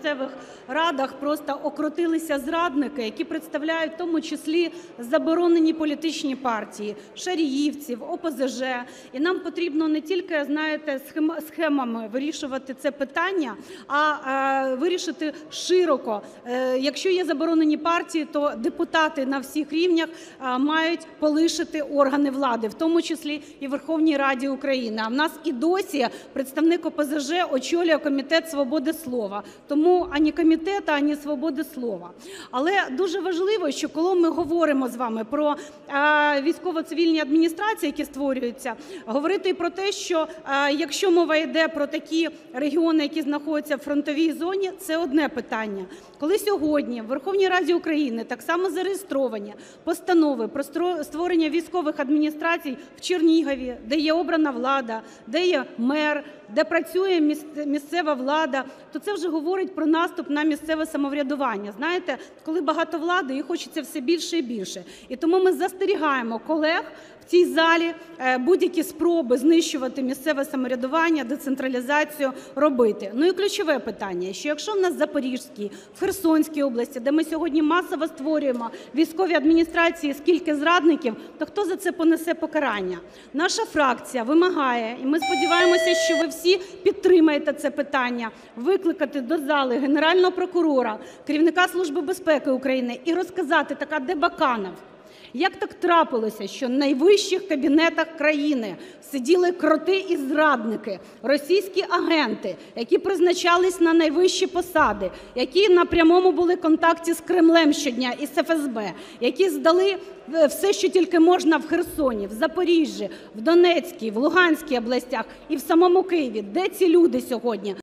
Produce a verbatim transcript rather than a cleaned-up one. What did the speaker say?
місцевих радах просто окрутилися зрадники, які представляють в тому числі заборонені політичні партії, шаріївців, О Пе Зе Же. І нам потрібно не тільки, знаєте, схемами вирішувати це питання, а вирішити широко. Якщо є заборонені партії, то депутати на всіх рівнях мають полишити органи влади, в тому числі і Верховній Раді України. А в нас і досі представник О Пе Зе Же очолює Комітет свободи слова. Тому ані комітету, ані свободи слова. Але дуже важливо, що коли ми говоримо з вами про військово-цивільні адміністрації, які створюються, говорити і про те, що якщо мова йде про такі регіони, які знаходяться в фронтовій зоні, це одне питання. Коли сьогодні в Верховній Раді України так само зареєстровані постанови про створення військових адміністрацій в Чернігові, де є обрана влада, де є мер, де працює місцева влада, то це вже говорить про наступ на місцеве самоврядування. Знаєте, коли багато влади, їй хочеться все більше і більше. І тому ми застерігаємо колег в цій залі будь-які спроби знищувати місцеве самоврядування, децентралізацію робити. Ну і ключове питання, що якщо в нас в Запорізькій, в Херсонській області, де ми сьогодні масово створюємо військові адміністрації, скільки зрадників, то хто за це понесе покарання? Наша фракція вимагає, і ми сподіваємося, що ви всі підтримаєте це питання, викликати до зали Генерального прокурора, керівника Служби безпеки України і розказати, така де Баканов, як так трапилося, що в найвищих кабінетах країни сиділи кроти і зрадники, російські агенти, які призначались на найвищі посади, які на прямому були контакті з Кремлем щодня і з Еф Ес Бе, які здали все, що тільки можна в Херсоні, в Запоріжжі, в Донецькій, в Луганській областях і в самому Києві. Де ці люди сьогодні?